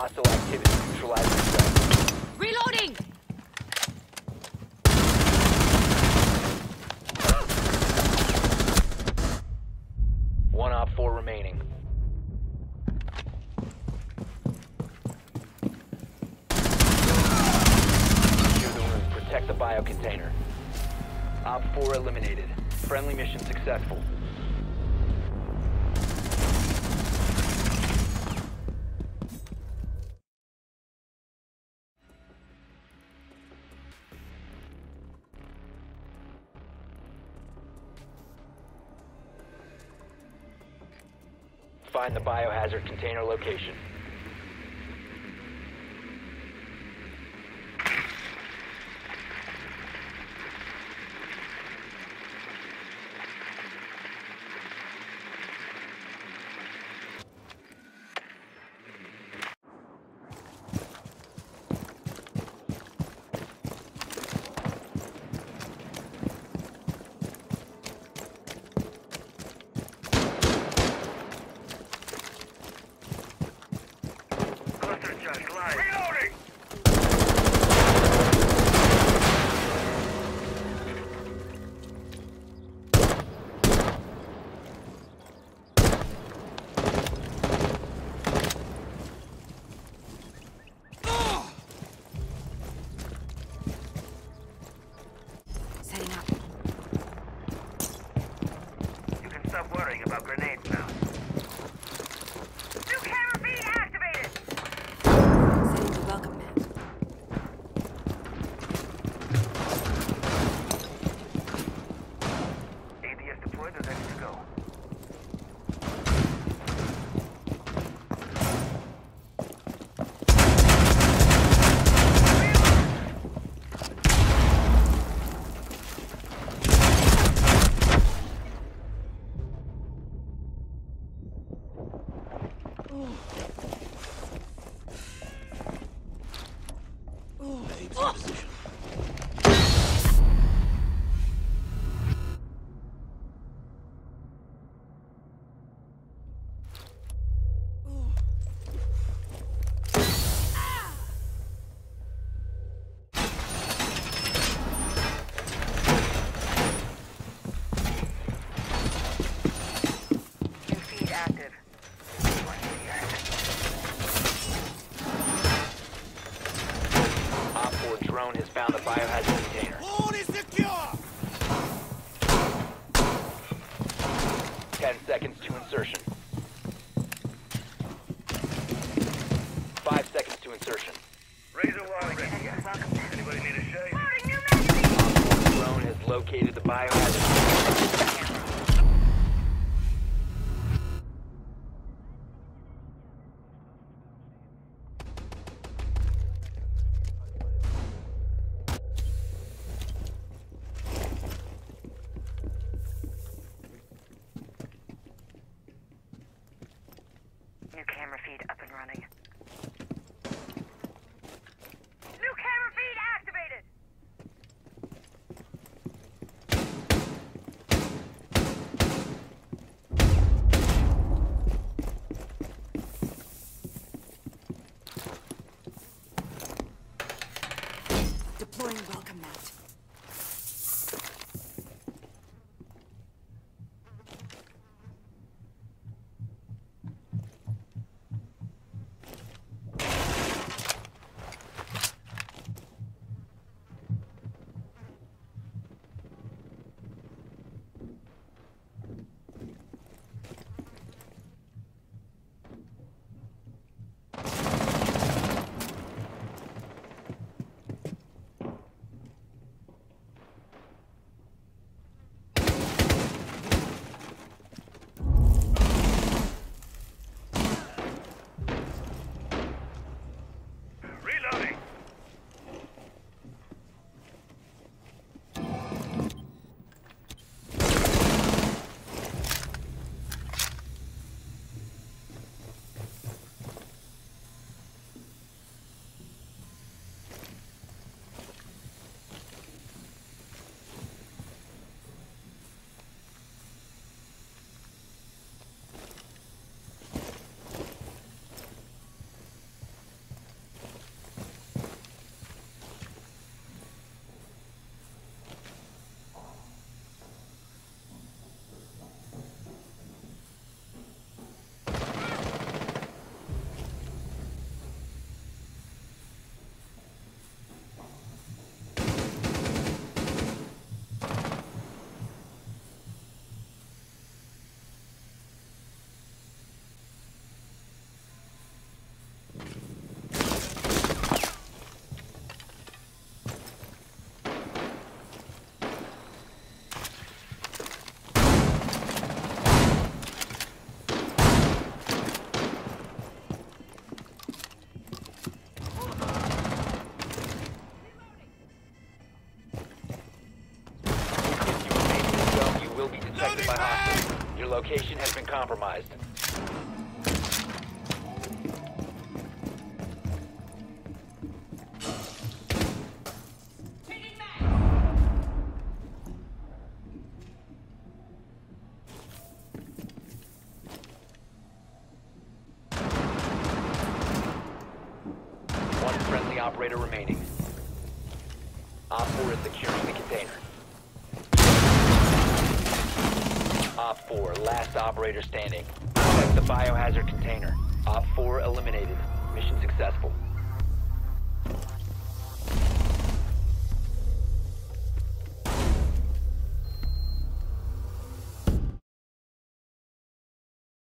hostile activity. Neutralize the threat. Reloading! One Op 4 remaining. Secure the room. Protect the bio container. Op 4 eliminated. Friendly mission successful. Find the biohazard container location. Setting up. You can stop worrying about grenades now. New camera feed activated! Setting the welcome mat. ADS deployed and ready to go. New feed active. Op 4 drone has found the biohazard container. All is secure! 10 seconds to insertion. 5 seconds to insertion. Razor wire ready. Anybody need a shave? Drone has located the biohazard container. New camera feed up and running. New camera feed activated! Deploying welcome mat. Your location has been compromised. One friendly operator remaining. Op 4 is securing the container. Op 4, last operator standing. Protect the biohazard container. Op 4 eliminated. Mission successful.